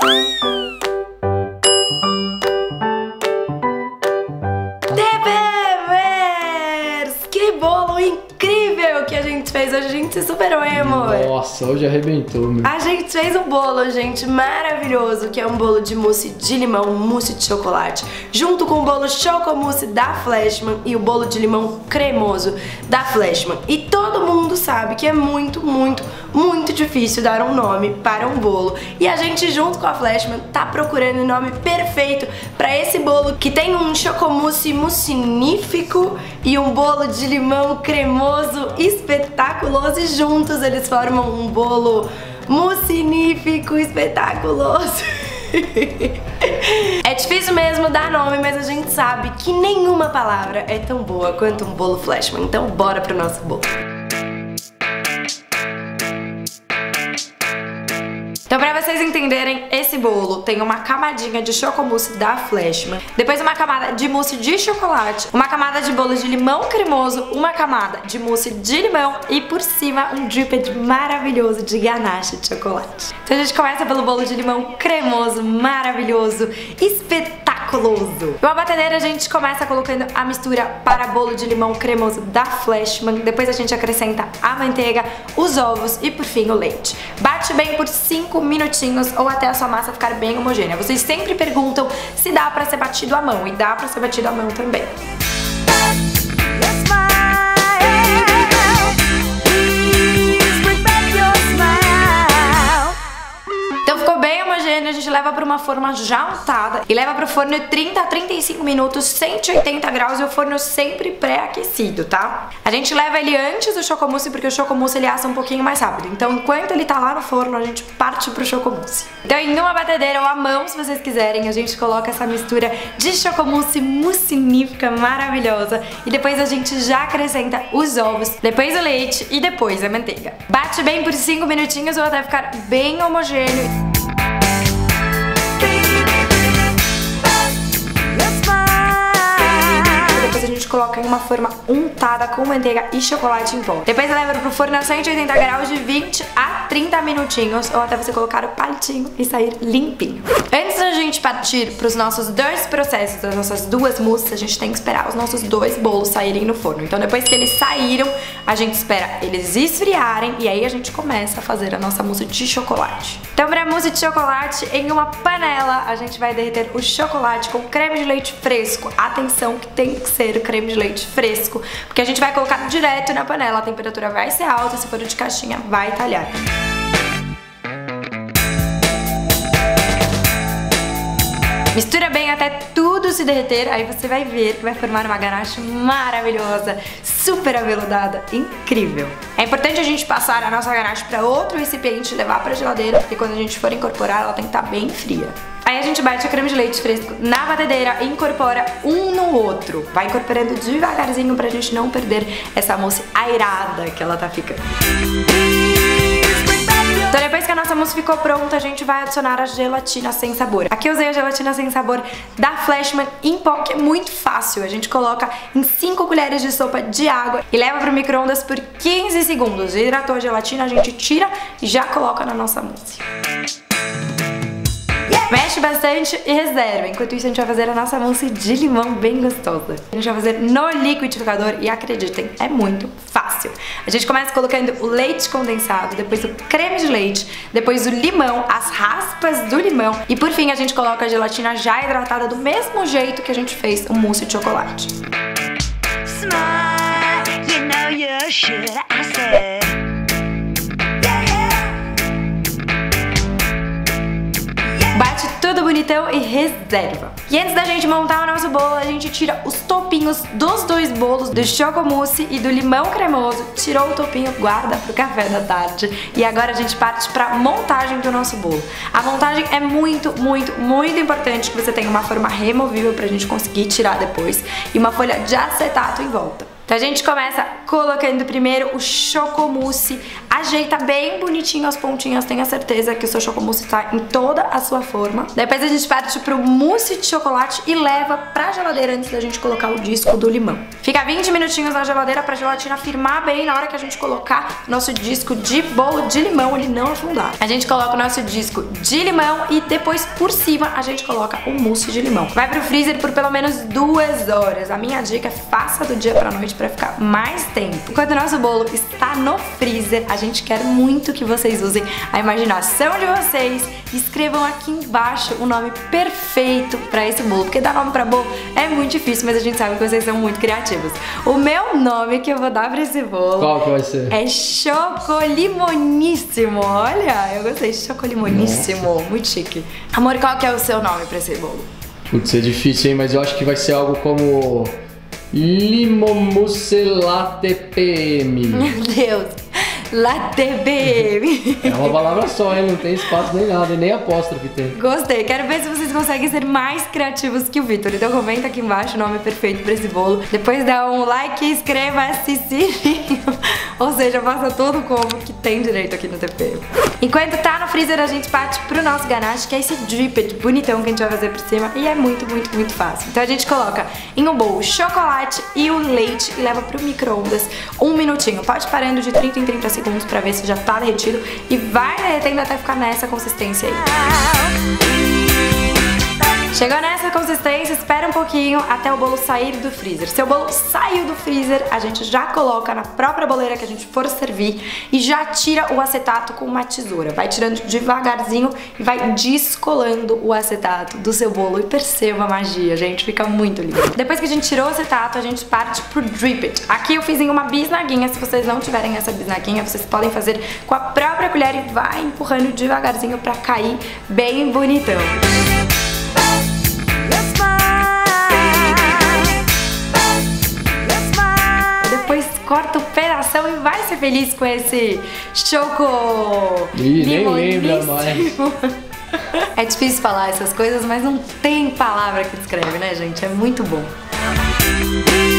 Que bolo incrível que a gente fez! Hoje a gente se superou, hein, amor? Nossa, hoje arrebentou, meu. A gente fez um bolo, gente, maravilhoso, que é um bolo de mousse de limão, mousse de chocolate, junto com o bolo chocomousse da Flashman e o bolo de limão cremoso da Flashman. E todo mundo sabe que é muito difícil dar um nome para um bolo. E a gente, junto com a Flashman, tá procurando o nome perfeito para esse bolo, que tem um chocomousse mucinífico e um bolo de limão cremoso espetaculoso, e juntos eles formam um bolo mucinífico espetaculoso. É difícil mesmo dar nome, mas a gente sabe que nenhuma palavra é tão boa quanto um bolo Flashman. Então bora pro nosso bolo. Então, pra vocês entenderem, esse bolo tem uma camadinha de chocomousse da Flashman, depois uma camada de mousse de chocolate, uma camada de bolo de limão cremoso, uma camada de mousse de limão e por cima um dripped maravilhoso de ganache de chocolate. Então a gente começa pelo bolo de limão cremoso, maravilhoso, espetaculoso. Numa batedeira a gente começa colocando a mistura para bolo de limão cremoso da Flashman, depois a gente acrescenta a manteiga, os ovos e por fim o leite. Bate bem por 5 minutinhos ou até a sua massa ficar bem homogênea. Vocês sempre perguntam se dá pra ser batido à mão, e dá pra ser batido à mão também. Então ficou bem homogêneo, a gente leva para uma forma já untada e leva para o forno 30 a 35 minutos, 180 graus, e o forno sempre pré-aquecido, tá? A gente leva ele antes do chocomousse porque o chocomousse ele assa um pouquinho mais rápido. Então enquanto ele tá lá no forno, a gente parte pro chocomousse. Então em uma batedeira ou à mão, se vocês quiserem, a gente coloca essa mistura de chocomousse mucinífica maravilhosa e depois a gente já acrescenta os ovos, depois o leite e depois a manteiga. Bate bem por 5 minutinhos ou até ficar bem homogêneo. Depois a gente coloca em uma forma untada com manteiga e chocolate em pó. Depois leva pro forno a 180 graus de 20 a 30 minutinhos, ou até você colocar o palitinho e sair limpinho. Antes da gente partir pros nossos dois processos, das nossas duas mousses, a gente tem que esperar os nossos dois bolos saírem no forno. Então depois que eles saíram, a gente espera eles esfriarem e aí a gente começa a fazer a nossa mousse de chocolate. Então pra mousse de chocolate, em uma panela, a gente vai derreter o chocolate com creme de leite fresco. Atenção que tem que ser o creme de leite fresco, porque a gente vai colocar direto na panela, a temperatura vai ser alta, se for de caixinha vai talhar. Mistura bem até tudo se derreter, aí você vai ver que vai formar uma ganache maravilhosa, super aveludada, incrível. É importante a gente passar a nossa ganache para outro recipiente e levar para a geladeira, porque quando a gente for incorporar ela tem que estar bem fria. Aí a gente bate o creme de leite fresco na batedeira e incorpora um no outro. Vai incorporando devagarzinho pra gente não perder essa mousse airada que ela tá ficando. Então depois que a nossa mousse ficou pronta, a gente vai adicionar a gelatina sem sabor. Aqui eu usei a gelatina sem sabor da Flashman em pó, que é muito fácil. A gente coloca em 5 colheres de sopa de água e leva pro micro-ondas por 15 segundos. Hidratou a gelatina, a gente tira e já coloca na nossa mousse. Mexe bastante e reserva. Enquanto isso a gente vai fazer a nossa mousse de limão bem gostosa. A gente vai fazer no liquidificador e acreditem, é muito fácil. A gente começa colocando o leite condensado, depois o creme de leite, depois o limão, as raspas do limão e por fim a gente coloca a gelatina já hidratada do mesmo jeito que a gente fez o mousse de chocolate. Bate tudo bonitão e reserva. E antes da gente montar o nosso bolo, a gente tira os topinhos dos dois bolos, do chocomousse e do limão cremoso. Tirou o topinho, guarda pro café da tarde. E agora a gente parte pra montagem do nosso bolo. A montagem é muito importante que você tenha uma forma removível pra gente conseguir tirar depois e uma folha de acetato em volta. Então a gente começa colocando primeiro o chocomousse, a Ajeita bem bonitinho as pontinhas, tenha certeza que o seu chocomousse tá em toda a sua forma. Depois a gente parte pro mousse de chocolate e leva pra geladeira antes da gente colocar o disco do limão. Fica 20 minutinhos na geladeira pra gelatina firmar bem na hora que a gente colocar nosso disco de bolo de limão, ele não afundar. A gente coloca o nosso disco de limão e depois por cima a gente coloca o mousse de limão. Vai pro freezer por pelo menos 2 horas. A minha dica é faça do dia pra noite pra ficar mais tempo. Enquanto o nosso bolo está no freezer, a gente quer muito que vocês usem a imaginação de vocês e escrevam aqui embaixo o nome perfeito pra esse bolo, porque dar nome pra bolo é muito difícil, mas a gente sabe que vocês são muito criativos. O meu nome que eu vou dar pra esse bolo, qual que vai ser? É Chocolimoníssimo. Olha, eu gostei, Chocolimoníssimo. Nossa. Muito chique. Amor, qual que é o seu nome pra esse bolo? Putz, é difícil, hein? Mas eu acho que vai ser algo como Limomousse Latte PM. Meu Deus, Latte BM. É uma palavra só, hein? Não tem espaço nem nada, nem apóstrofe tem. Gostei, quero ver se vocês conseguem ser mais criativos que o Vitor. Então comenta aqui embaixo o nome perfeito pra esse bolo. Depois dá um like e inscreva-se, sininho. Ou seja, faça todo o combo que tem direito aqui no TP. Enquanto tá no freezer, a gente parte pro nosso ganache, que é esse dripped bonitão que a gente vai fazer por cima. E é muito, muito, muito fácil. Então a gente coloca em um bowl o chocolate e o leite e leva pro micro-ondas 1 minutinho. Pode ir parando de 30 em 30 segundos pra ver se já tá derretido. E vai derretendo até ficar nessa consistência aí. Chegou nessa consistência, espera um pouquinho até o bolo sair do freezer. Se o bolo saiu do freezer, a gente já coloca na própria boleira que a gente for servir e já tira o acetato com uma tesoura. Vai tirando devagarzinho e vai descolando o acetato do seu bolo. E perceba a magia, gente, fica muito lindo. Depois que a gente tirou o acetato, a gente parte pro dripped. Aqui eu fiz em uma bisnaguinha. Se vocês não tiverem essa bisnaguinha, vocês podem fazer com a própria colher e vai empurrando devagarzinho pra cair bem bonitão. Corta o pedação e vai ser feliz com esse choco. Ih, nem lembra mais. É difícil falar essas coisas, mas não tem palavra que descreve, né, gente? É muito bom.